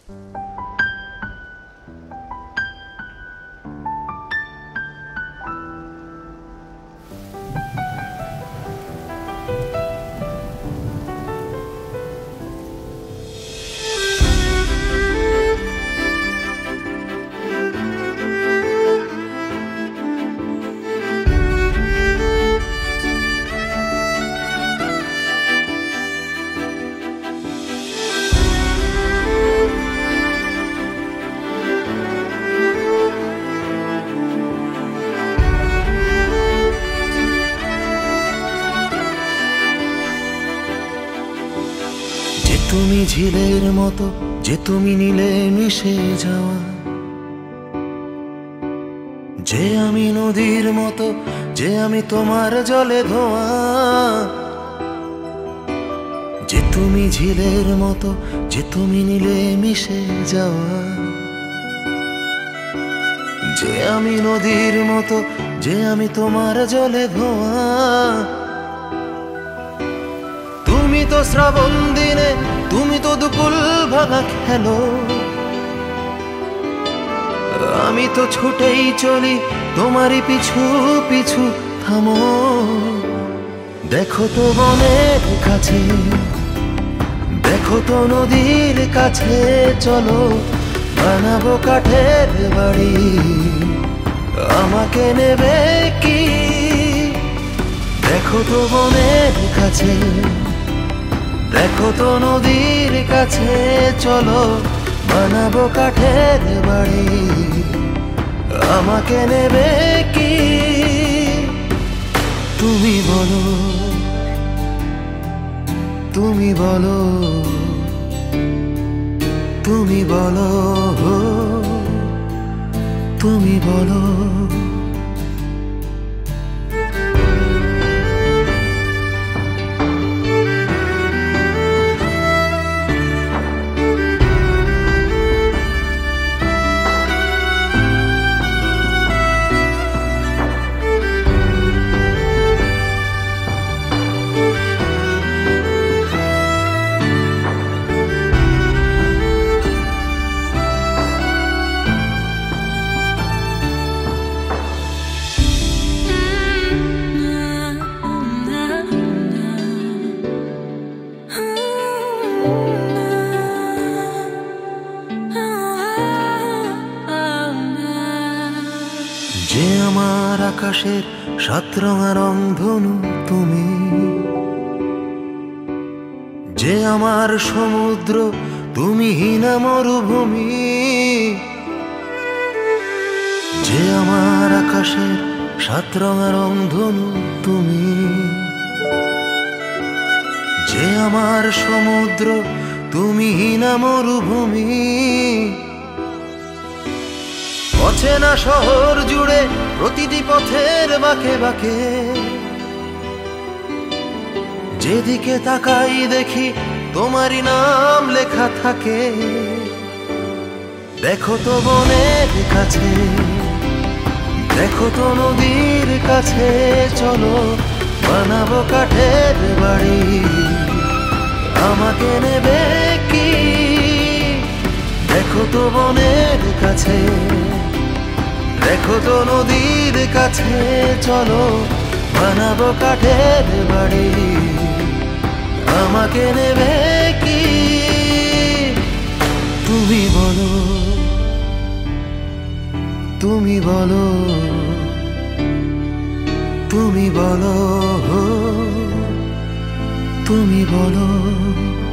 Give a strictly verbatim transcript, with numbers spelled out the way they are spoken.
তুমি ঝিলের মতো, যে তুমি নীলে মিশে যাওয়া, যে আমি নদীর মতো, যে আমি তোমার জলে ধোয়া। যে তুমি ঝিলের মতো, যে তুমি নীলে মিশে যাওয়া, যে আমি নদীর মতো, যে আমি তোমার জলে ধোয়া। তুমি তো শ্রাবণ দিনে, তুমি তো দুকুল ভাঙা খেলো, আমি তো ছুটেই চলি তোমারই পিছু পিছু। থামো, দেখো তো বনের কাছে, দেখো তো নদীর কাছে, চলো বানাবো কাঠের বাড়ি, আমাকে নেবে কি? দেখো তো বনের কাছে, দেখো তো নদীর কাছে, চলো বানাবো কাঠের বাড়ি, আমাকে নেবে কি? তুমি বলো, তুমি বলো, তুমি বলো, তুমি বলো। যে আমার আকাশের সাত রঙা রংধনু তুমি, যে আমার সমুদ্র তুমি হীনা মরুভূমি, যে আমার আকাশের সাত রঙা রংধনু তুমি, যে আমার সমুদ্র তুমি হীনা মরুভূমি। অচেনা শহর জুড়ে প্রতিটি পথের বাঁকে বাঁকে, যেদিকে তাকাই দেখি তোমারই নাম লেখা থাকে। দেখো তো বনের কাছে, দেখো তো নদীর কাছে, চলো বানাবো কাঠের বাড়ি, আমাকে নেবে কি? দেখো তো বনের কাছে, দেখো তো নদীর কাছে, চলো বানাবো কাঠের বাড়ি, আমাকে নেবে কি? তুমি বলো, তুমি বলো, তুমি বলো, তুমি বলো।